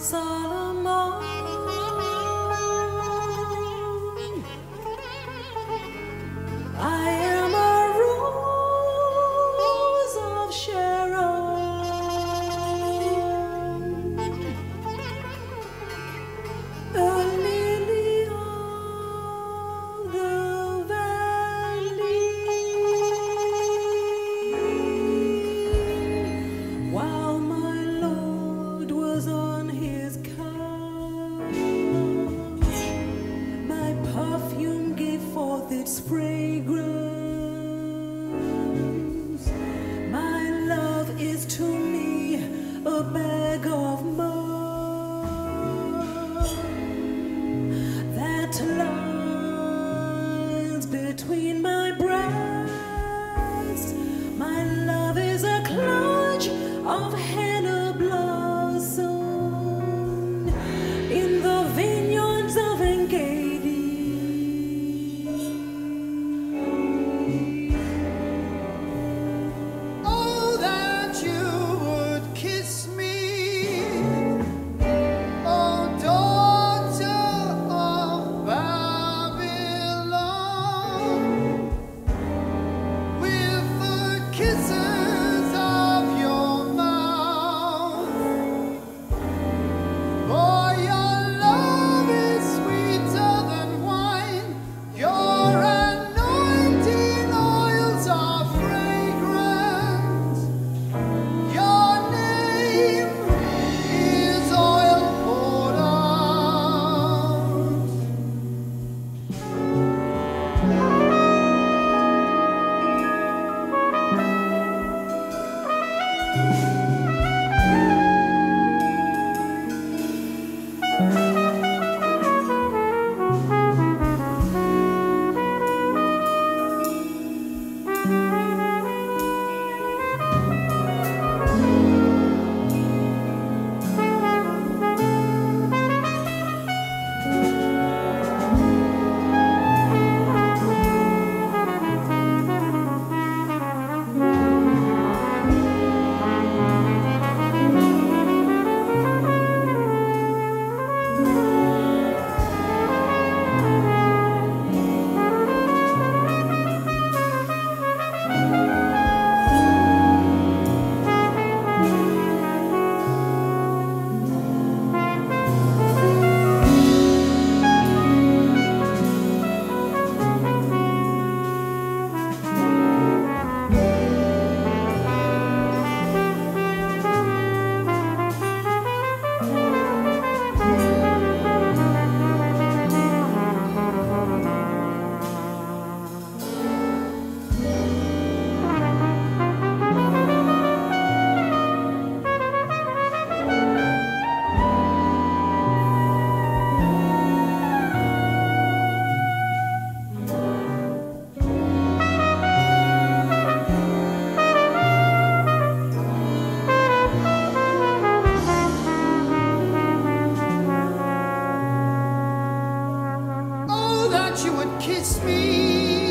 Solomon. I am a rose of Sharon, a lily of the valley. While my Lord was on his couch, my perfume gave forth its fragrance. My love is to me a bag of mud that lies between my breasts. My love is a clutch of henna blossom in the vineyards of Engedi. Oh, that you would kiss me, oh daughter of Babylon, with the kisses of your mouth. For your love is sweeter than wine, your anointing oils are fragrant. Your name is oil poured out. Oh, that you would kiss me,